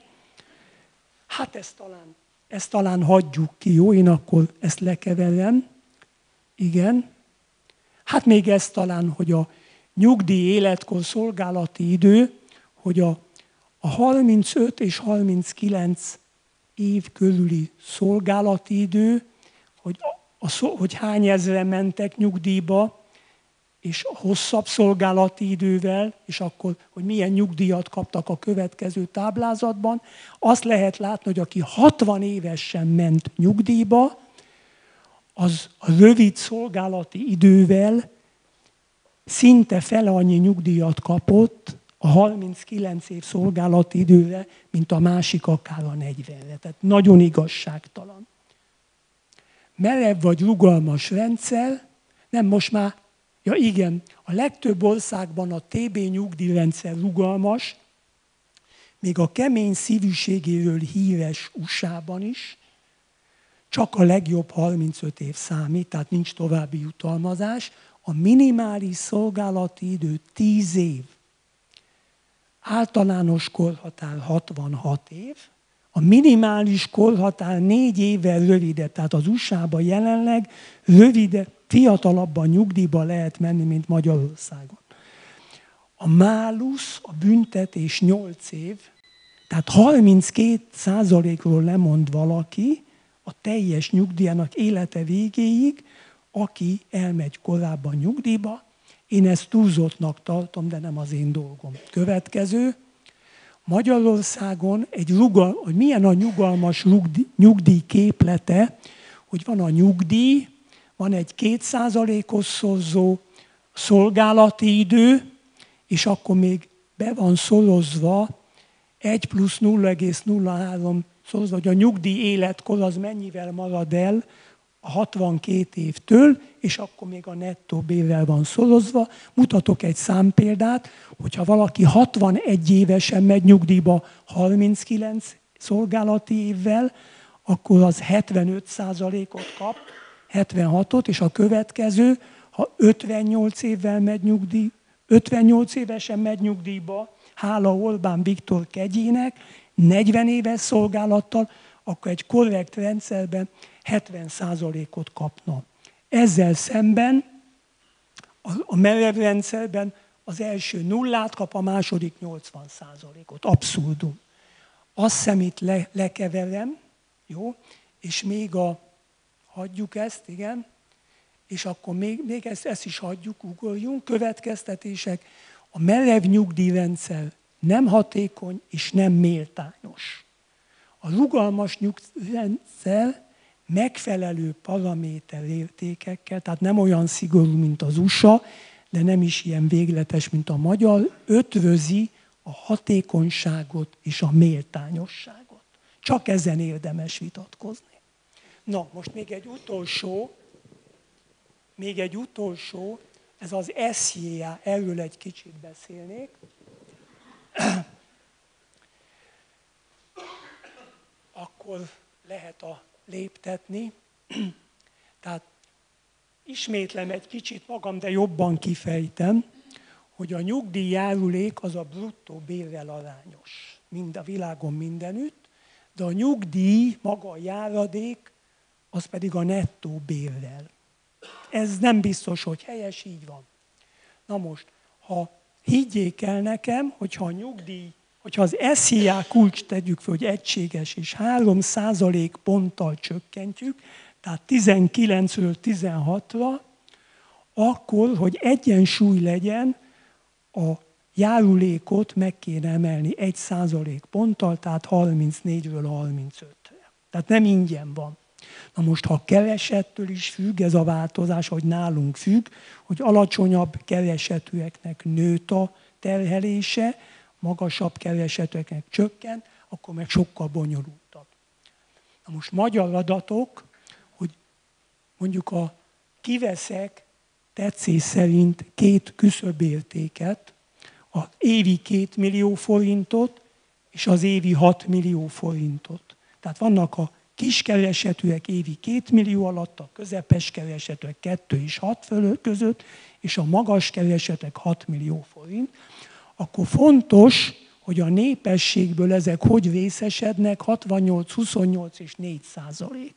hát ezt talán, ezt talán hagyjuk ki, jó, én akkor ezt lekeverem, igen. Hát még ez talán, hogy a nyugdíj életkor szolgálati idő, hogy a, a harmincöt és harminckilenc év körüli szolgálati idő, hogy, a, a, hogy hány ezren mentek nyugdíjba, és a hosszabb szolgálati idővel, és akkor, hogy milyen nyugdíjat kaptak a következő táblázatban, azt lehet látni, hogy aki hatvan évesen ment nyugdíjba, az a rövid szolgálati idővel szinte fele annyi nyugdíjat kapott a harminckilenc év szolgálati időre, mint a másik akár a negyvenre. Tehát nagyon igazságtalan. Merev vagy rugalmas rendszer, nem most már, ja igen, a legtöbb országban a té bé nyugdíjrendszer rugalmas, még a kemény szívűségéről híres u es á-ban is, csak a legjobb harmincöt év számít, tehát nincs további jutalmazás. A minimális szolgálati idő tíz év. Általános korhatár hatvanhat év. A minimális korhatár négy évvel rövidebb, tehát az u es á-ban jelenleg rövidebb, fiatalabban nyugdíjba lehet menni, mint Magyarországon. A málusz, a büntetés nyolc év, tehát harminckét százalékról lemond valaki a teljes nyugdíjának élete végéig, aki elmegy korábban nyugdíjba. Én ezt túlzottnak tartom, de nem az én dolgom. Következő. Magyarországon egy rugal, hogy milyen a nyugalmas nyugdíj képlete, hogy van a nyugdíj, van egy két százalékos szorzó szolgálati idő, és akkor még be van szorozva egy plusz nulla egész nulla három szorozva, hogy a nyugdíj életkor az mennyivel marad el a hatvankét évtől, és akkor még a nettó bérrel van szorozva. Mutatok egy számpéldát, hogyha valaki hatvanegy évesen megy nyugdíjba harminckilenc szolgálati évvel, akkor az hetvenöt százalékot kap, hetvenhatot, és a következő, ha ötvennyolc évvel megy nyugdíj, ötvennyolc évesen megy nyugdíjba, hála Orbán Viktor kegyének, negyven éves szolgálattal, akkor egy korrekt rendszerben hetven százalékot kapna. Ezzel szemben a merev rendszerben az első nullát kap, a második nyolcvan százalékot. Abszurdum. Azt hiszem, itt le, lekeverem, jó? És még a, hagyjuk ezt, igen, és akkor még, még ezt, ezt is hagyjuk, ugorjunk. Következtetések. A merev nyugdíjrendszer nem hatékony és nem méltányos. A rugalmas nyugdíjrendszer megfelelő paraméterértékekkel, tehát nem olyan szigorú, mint az u es á, de nem is ilyen végletes, mint a magyar, ötvözi a hatékonyságot és a méltányosságot. Csak ezen érdemes vitatkozni. Na, most még egy utolsó, még egy utolsó, ez az es jé á, erről egy kicsit beszélnék. Akkor lehet a léptetni. Tehát ismétlem egy kicsit magam, de jobban kifejtem, hogy a nyugdíjjárulék az a bruttó bérrel arányos. Mind a világon mindenütt, de a nyugdíj, maga a járadék, az pedig a nettó bérrel. Ez nem biztos, hogy helyes, így van. Na most, ha higgyék el nekem, hogyha a nyugdíj, hogyha az es jé á kulcs tegyük fel, hogy egységes, és három százalék ponttal csökkentjük, tehát tizenkilencről tizenhatra, akkor, hogy egyensúly legyen, a járulékot meg kéne emelni egy százalék ponttal, tehát harmincnégyről harmincötre. Tehát nem ingyen van. Na most, ha keresettől is függ, ez a változás, hogy nálunk függ, hogy alacsonyabb keresetűeknek nőtt a terhelése, magasabb keresetűeknek csökkent, akkor meg sokkal bonyolultabb. Na most magyar adatok, hogy mondjuk a kiveszek tetszés szerint két küszöbértéket, az évi két millió forintot és az évi hat millió forintot. Tehát vannak a kiskeresetűek évi két millió alatt, a közepes keresetűek kettő és hat fölött között, és a magas keresetek hat millió forint. Akkor fontos, hogy a népességből ezek hogy részesednek, hatvannyolc, huszonnyolc és négy százalék.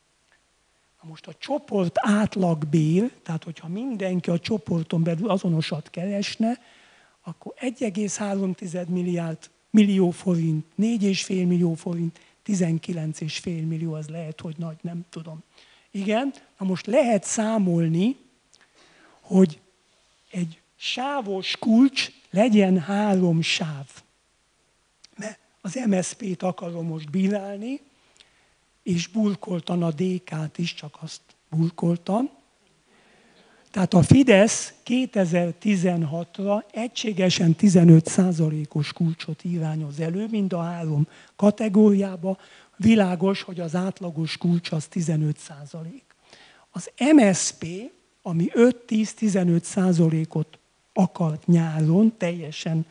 Most a csoport átlagbér, tehát hogyha mindenki a csoporton belül azonosat keresne, akkor egy egész három milliárd millió forint, négy egész öt millió forint, tizenkilenc egész öt millió, az lehet, hogy nagy, nem tudom. Igen, na most lehet számolni, hogy egy sávos kulcs legyen három sáv. Mert az em es zé pét akarom most bírálni, és burkoltan a dé ká-t is, csak azt burkoltam. Tehát a Fidesz kétezer-tizenhatra egységesen tizenöt százalékos kulcsot irányoz elő, mind a három kategóriába. Világos, hogy az átlagos kulcs az tizenöt százalék. Az em es zé pé, ami öt-tíz-tizenöt százalékot akart nyáron, teljesen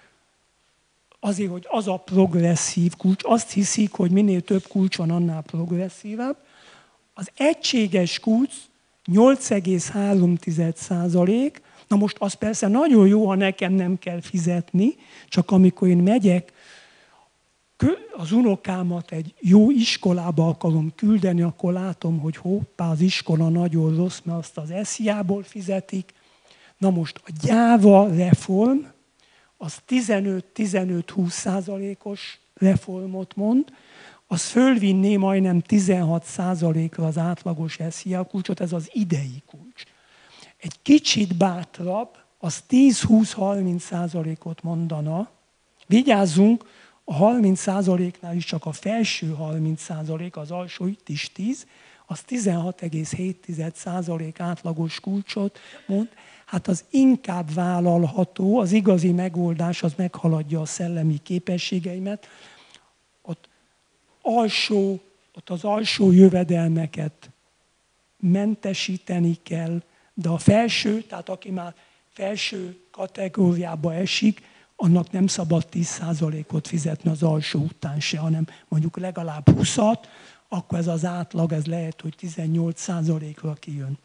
azért, hogy az a progresszív kulcs, azt hiszik, hogy minél több kulcs van, annál progresszívebb. Az egységes kulcs nyolc egész három százalék, na most az persze nagyon jó, ha nekem nem kell fizetni, csak amikor én megyek, az unokámat egy jó iskolába akarom küldeni, akkor látom, hogy hoppá, az iskola nagyon rossz, mert azt az es jé á-ból fizetik. Na most a gyáva reform, az tizenöt-tizenöt-húsz százalékos reformot mond, az fölvinné majdnem tizenhat százalékra az átlagos es jé á kulcsot, ez az idei kulcs. Egy kicsit bátrabb, az tíz-húsz-harminc százalékot mondana. Vigyázzunk, a harminc százaléknál is csak a felső harminc százalék, az alsó itt is tíz, az tizenhat egész hét százalék átlagos kulcsot mond. Hát az inkább vállalható, az igazi megoldás, az meghaladja a szellemi képességeimet. Ott, alsó, ott az alsó jövedelmeket mentesíteni kell, de a felső, tehát aki már felső kategóriába esik, annak nem szabad tíz százalékot fizetni az alsó után se, hanem mondjuk legalább húszat, akkor ez az átlag, ez lehet, hogy tizennyolc százalékra kijön.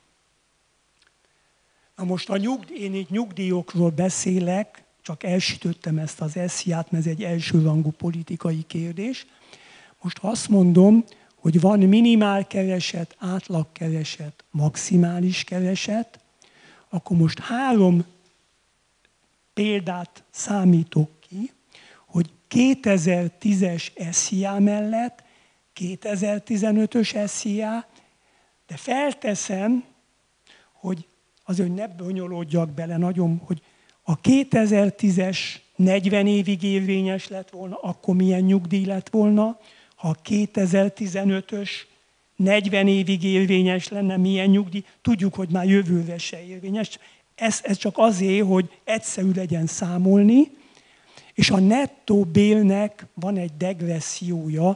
Na most a nyugdíj, én itt nyugdíjokról beszélek, csak elsütöttem ezt az es jé á-t, mert ez egy elsőrangú politikai kérdés. Most azt mondom, hogy van minimál kereset, átlagkereset, maximális kereset, akkor most három példát számítok ki, hogy kétezer-tízes es jé á mellett kétezer-tizenötös es jé á, de felteszem, hogy azért, hogy ne bonyolódjak bele nagyon, hogy a kétezer-tízes negyven évig érvényes lett volna, akkor milyen nyugdíj lett volna, ha a kétezer-tizenötös negyven évig érvényes lenne, milyen nyugdíj, tudjuk, hogy már jövőre se érvényes. Ez, ez csak azért, hogy egyszerű legyen számolni, és a nettó bérnek van egy degressziója,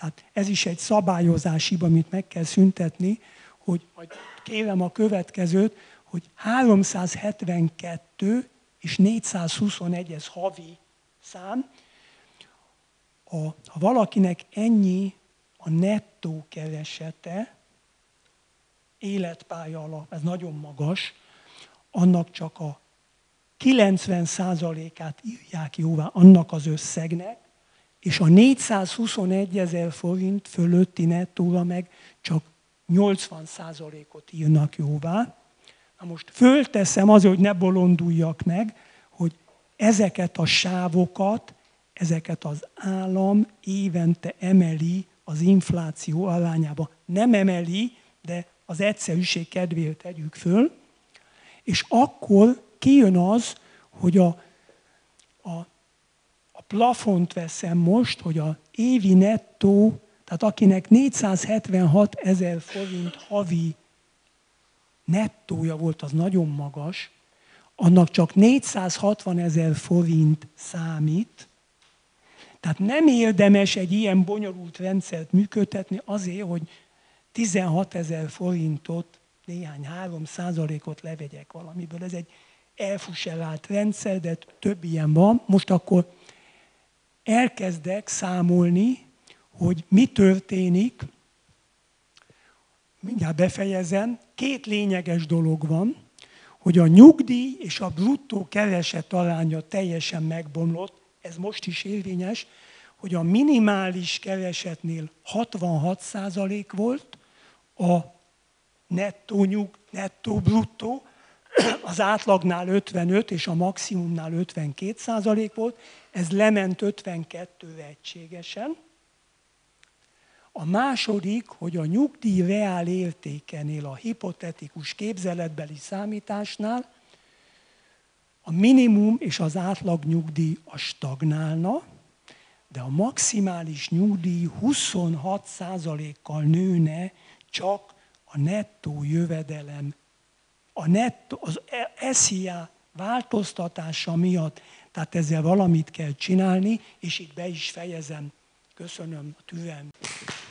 Tehát ez is egy szabályozási hiba, amit meg kell szüntetni, hogy majd kérem a következőt, hogy háromszázhetvenkettő és négyszázhuszonegy, ez havi szám. A, ha valakinek ennyi a nettó keresete, életpálya alap, ez nagyon magas, annak csak a kilencven százalékát írják jóvá annak az összegnek, és a négyszázhuszonegy ezer forint fölötti nettóra meg csak nyolcvan százalékot írnak jóvá. Na most fölteszem azért, hogy ne bolonduljak meg, hogy ezeket a sávokat, ezeket az állam évente emeli az infláció arányába. Nem emeli, de az egyszerűség kedvéért tegyük föl, és akkor kijön az, hogy a, a, a plafont veszem most, hogy a évi nettó, tehát akinek négyszázhetvenhat ezer forint havi nettója volt, az nagyon magas, annak csak négyszázhatvan ezer forint számít. Tehát nem érdemes egy ilyen bonyolult rendszert működtetni azért, hogy tizenhat ezer forintot, néhány három százalékot levegyek valamiből. Ez egy elfusellált rendszer, de több ilyen van. Most akkor elkezdek számolni, hogy mi történik. Mindjárt befejezem. Két lényeges dolog van, hogy a nyugdíj és a bruttó kereset aránya teljesen megbomlott, ez most is érvényes, hogy a minimális keresetnél hatvanhat százalék volt, a nettó nyug, nettó bruttó, az átlagnál ötvenöt és a maximumnál ötvenkét százalék volt, ez lement ötvenkettőre egységesen. A második, hogy a nyugdíj reál értékenél, a hipotetikus képzeletbeli számításnál a minimum és az átlag nyugdíj a stagnálna, de a maximális nyugdíj huszonhat százalékkal nőne csak a nettó jövedelem, a nettó, az es i á változtatása miatt. Tehát ezzel valamit kell csinálni, és itt be is fejezem. Köszönöm a türelmet.